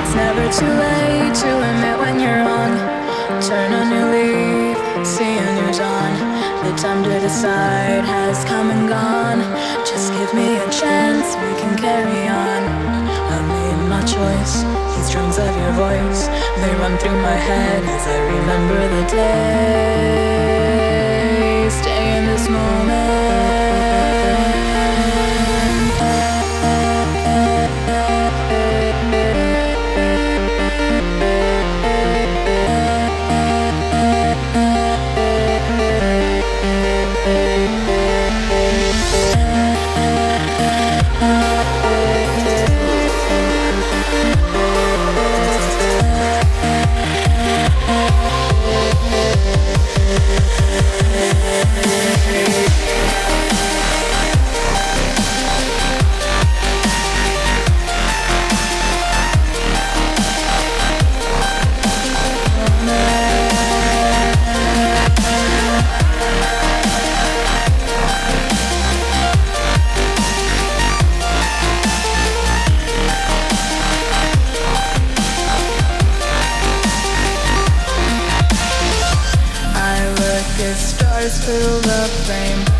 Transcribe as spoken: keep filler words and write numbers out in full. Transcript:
It's never too late to admit when you're wrong. Turn a new leaf, see a new dawn. The time to decide has come and gone. Just give me a chance, we can carry on. I made my choice, these drums of your voice, they run through my head as I remember the day. Stay in this moment. Stars fill the frame.